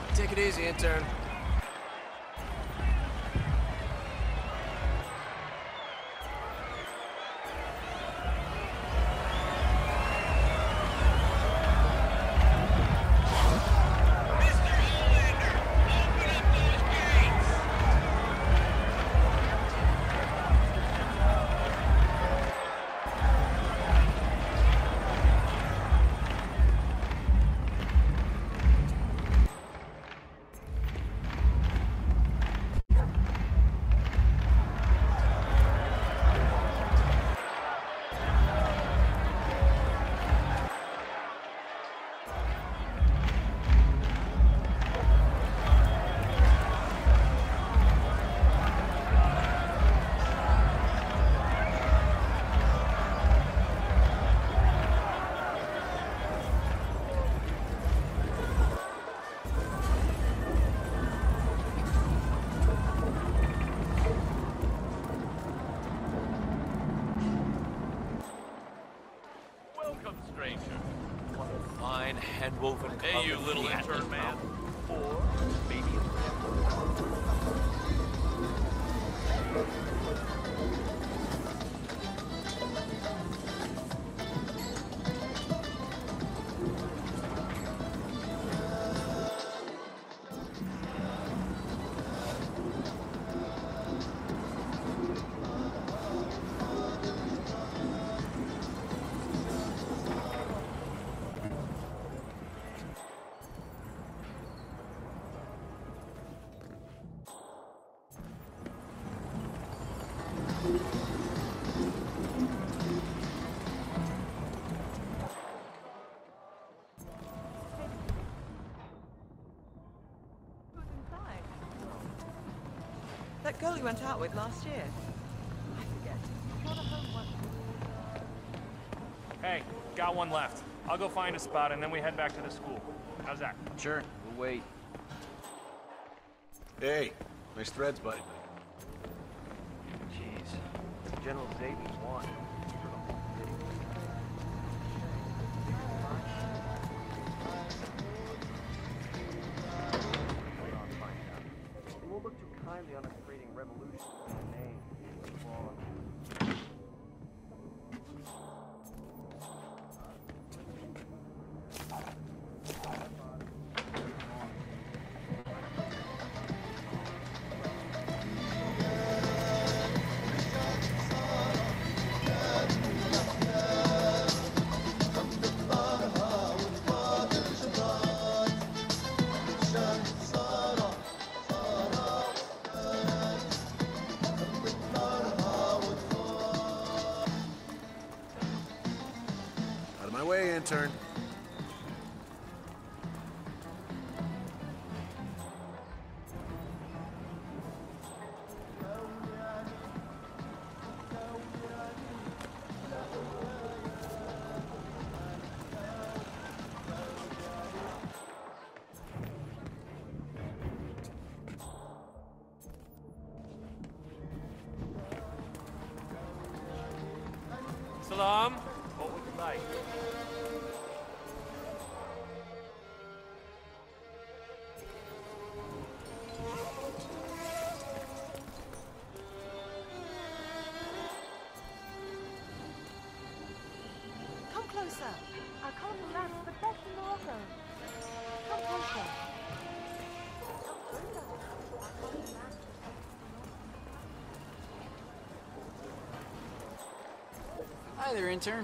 Take it easy, intern. Hand-woven. Hey, you little intern man. Or maybe That girl you went out with last year. I forget. Not a home one. Hey, got one left. I'll go find a spot and then we head back to the school. How's that? Sure, we'll wait. Hey, nice threads, buddy. Jeez. General Xavier won. They won't look too kindly on us creating revolution in the name. Out of my way, intern. Salam. What would you like? Come closer. Our colourful lamps are the best in Morocco. Come closer. Hi there, intern.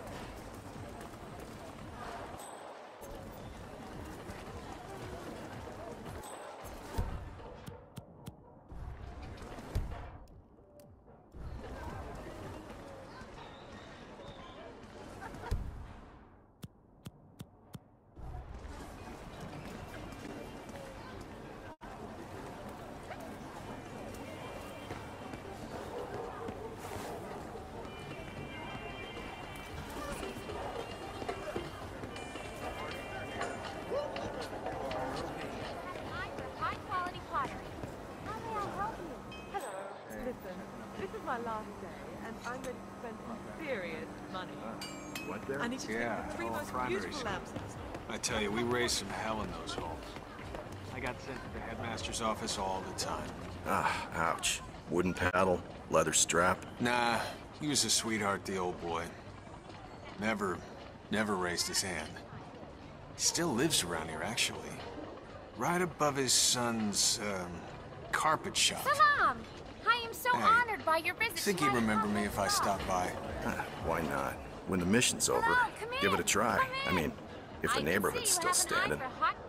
My last day, and I'm going to spend some serious money. What there? I need to pick the three most beautiful lamps. I tell you, we raised some hell in those halls. I got sent to the headmaster's office all the time. Ah, ouch. Wooden paddle, leather strap. Nah, he was a sweetheart, the old boy. Never raised his hand. He still lives around here, actually. Right above his son's, carpet shop. Salam! I am so Hey, honored by your visit. Think to he'd my remember me humble if I shop. stopped by. Why not? When the mission's over, Salam, come give it a in, try. come I in. mean, if I the can neighborhood's see still you have an eye standing. for hot-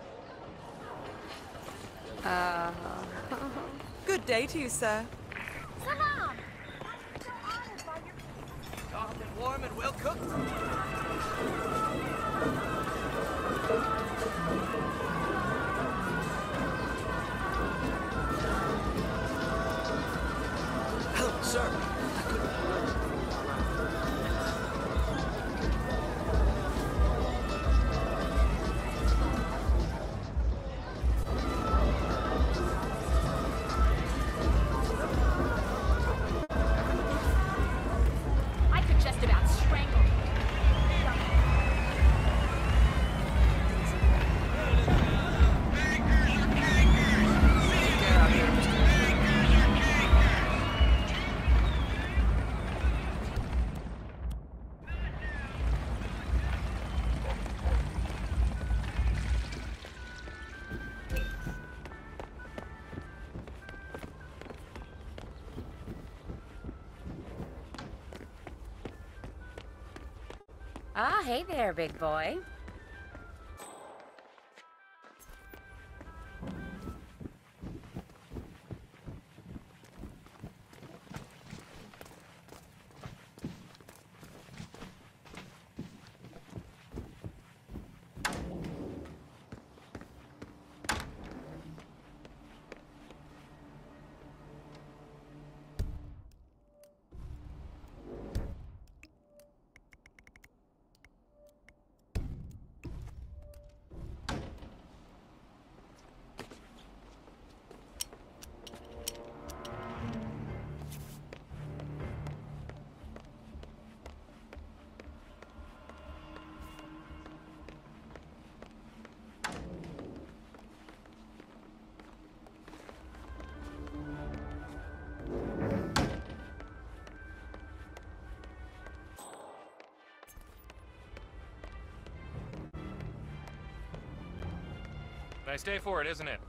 Good day to you, sir. Salam! I'm so honored by your Soft and warm and well cooked. Sir, I couldn't. I could just about strangle you. Get out here, Mr. Ah, hey there, big boy. Nice day for it, isn't it?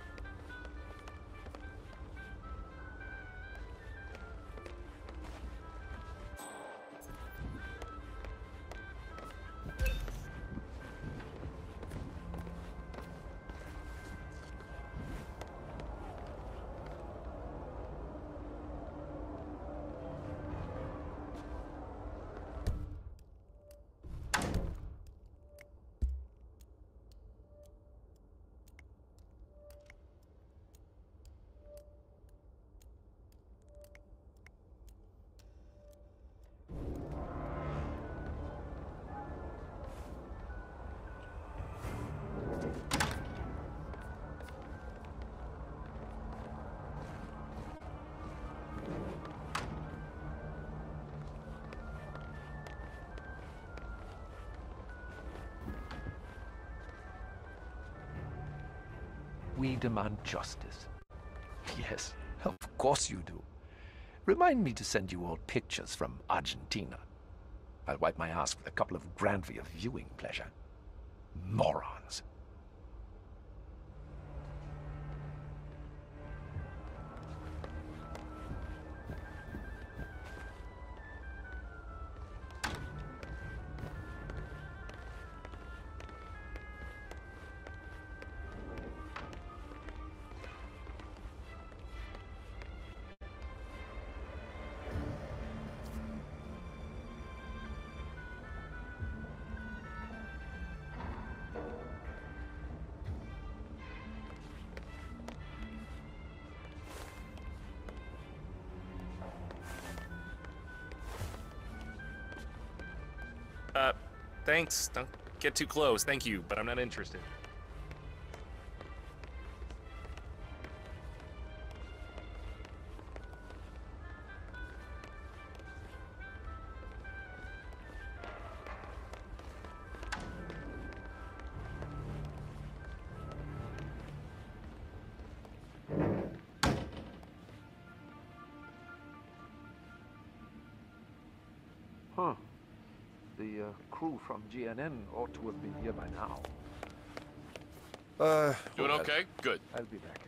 We demand justice. Yes, of course you do. Remind me to send you all pictures from Argentina. I'll wipe my ass with a couple of grand for your viewing pleasure. Morons. Thanks. Don't get too close. Thank you, but I'm not interested. Huh. The crew from GNN ought to have been here by now. Doing okay? Good. I'll be back.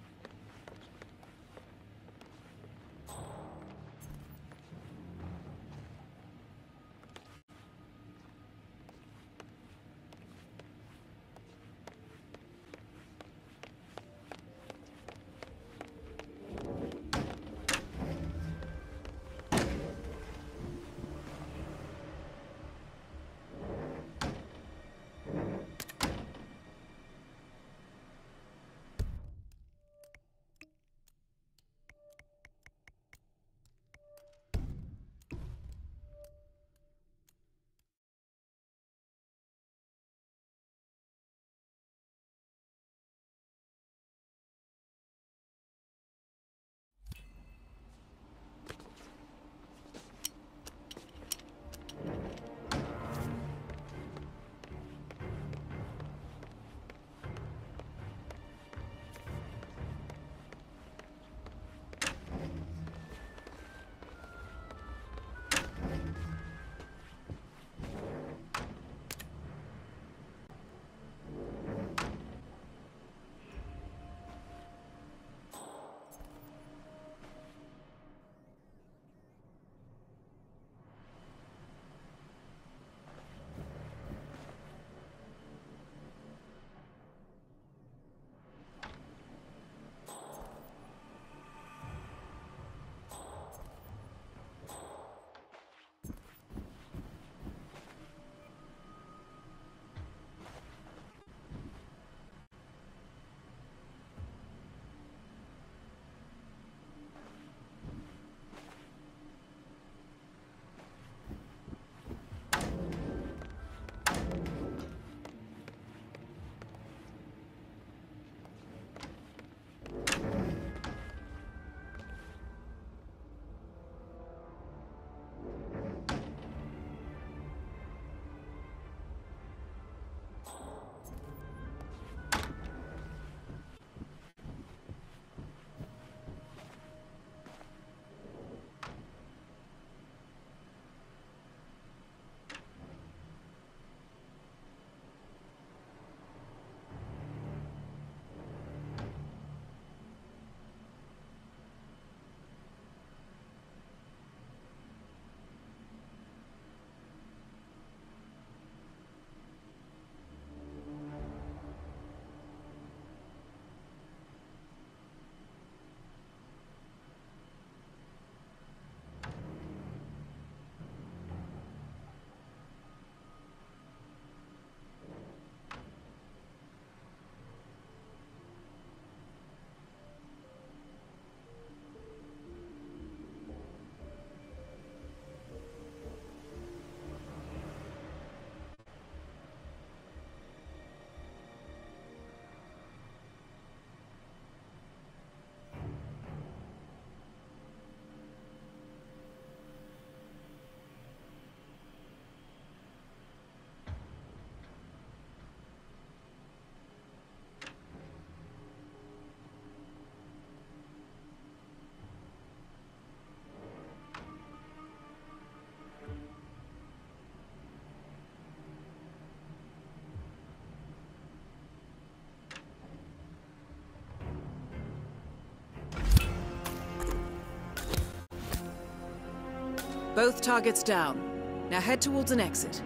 Both targets down. Now head towards an exit.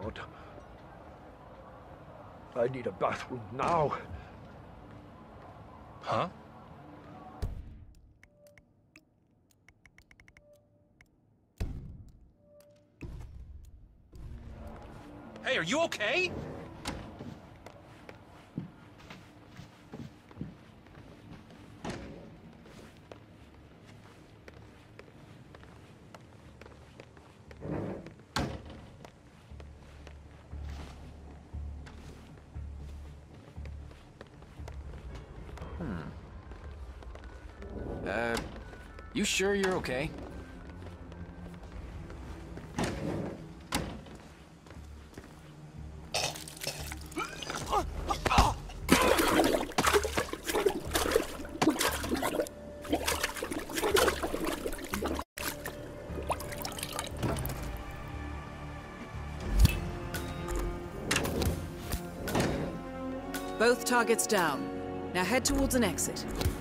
God. I need a bathroom now. Huh? Hey, are you okay? You sure you're okay? Both targets down. Now head towards an exit.